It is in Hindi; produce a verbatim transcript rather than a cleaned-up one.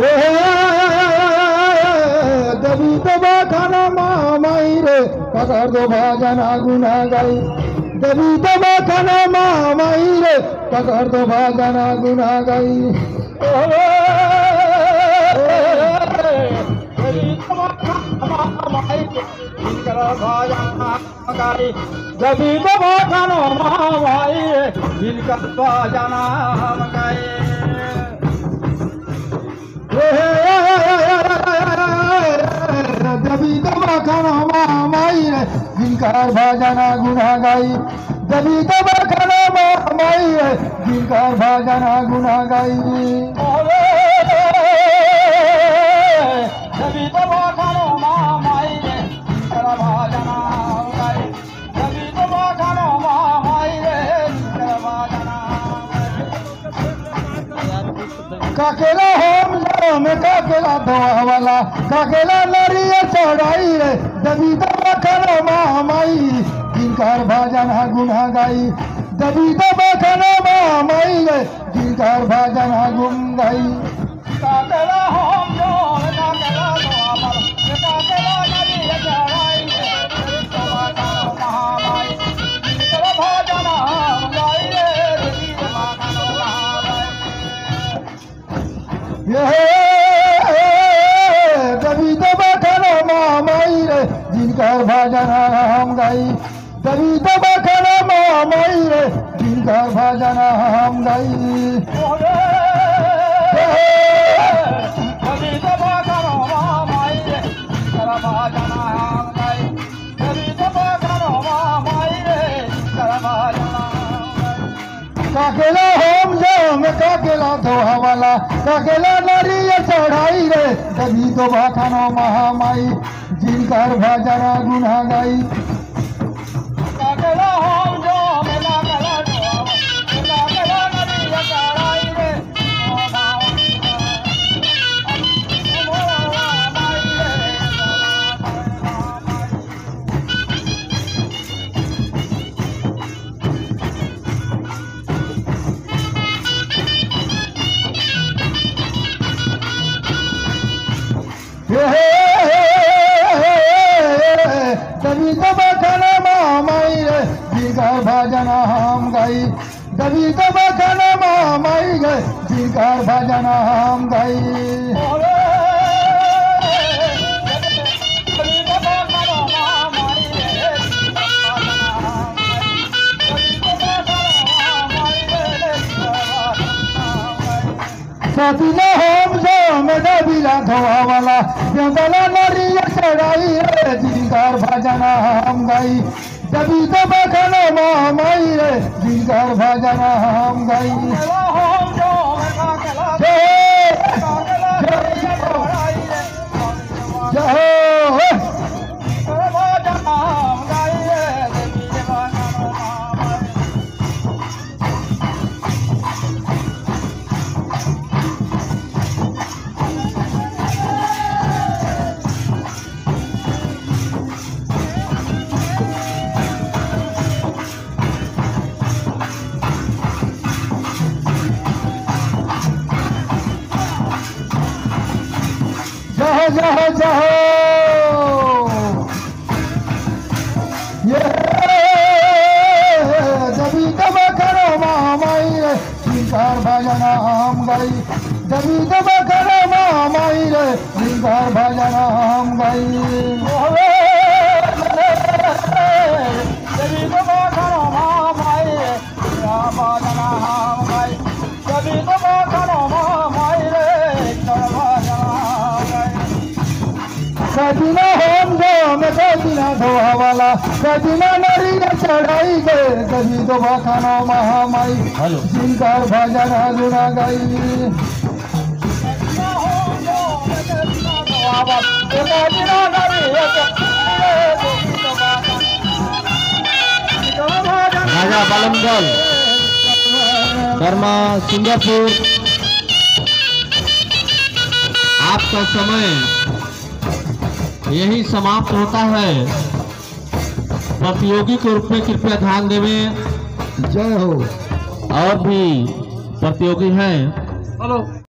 दबी दबा खाना मामाई रे पकड़ दो भाजना गुना गाई दबी दबा खाना मामाई रे पकड़ दो भाजना गुना गाई दबी दबा खाना मामाई रे जिनका भाजना गाई दबी दबा खाना मामाई रे जिनकार भाजना गुना गाई दबी दबा खाना मामाई रे जिनकार भाजना गुना गाई दबी दबा खाना मामाई रे जिनकार भाजना गाई दबी दबा खाना मामाई रे जिनकार भाजना काकेला होम में काकेला धोआ वाला काकेला नरिया चढ़ाई रे दबी दबा खाना मामाई जिनकार भाजना गुना गाई दबी दबा खाना मामाई रे जिनकार भाजना गुन गाई काकेला होम में काकेला धोआ वाला काकेला नरिया चढ़ाई रे दबी दबा खाना मामाई जिनकार भाजना गाई रे दबी दबा खाना मामाई दबी दबा खाना मामाई रे जिनकार भाजना हम गाई दबी दबा खाना मामाई रे जिनकार भाजना हम गाई दबी दबा खाना मामाई रे जिनकार भाजना हम गाई दबी दबा खाना मामाई रे जिनकार भाजना काकेला होम जाम काकेला धोआ वाला काकेला नरिया चढ़ाई रे दबी दबा खाना महामाई जिनकार भाजना गुना गाई काकेला होम जाम काकेला धोआ काकेला नरिया चढ़ाई रे दबी दबा खाना मामाई रे जिनकार भाजना हम गाई दबी दबा खाना मामाई रे जिनकार भाजना हम गाई साथीला होम जाम दबीला धोआ वाला जंगला नरिया चढ़ाई रे जिनकार भाजना हम गाई दबी दबा खाना मामाई रे जिनकार भाजना हम गाई जाओ जाओ जाओ ये दबी दबा खाना मामाई रे जिनकार भाजना हम गाई दबी दबा खाना मामाई रे जिनकार भाजना हम गाई दबी दबा खाना मामाई रे जिनकार भाजना हम गाई दबी दबा खाना मामाई रे जिनकार भाजना सजना होम जाम सजना धोआ वाला सजना नरिया चढ़ाई गए दबी दबा खाना महामाई जिनकार भाजना गुना गाई राजा बालमगल शर्मा सिंगापुर आपका समय यही समाप्त होता है। प्रतियोगी के रूप में कृपया ध्यान देवें। जय हो। और भी प्रतियोगी हैं। हेलो।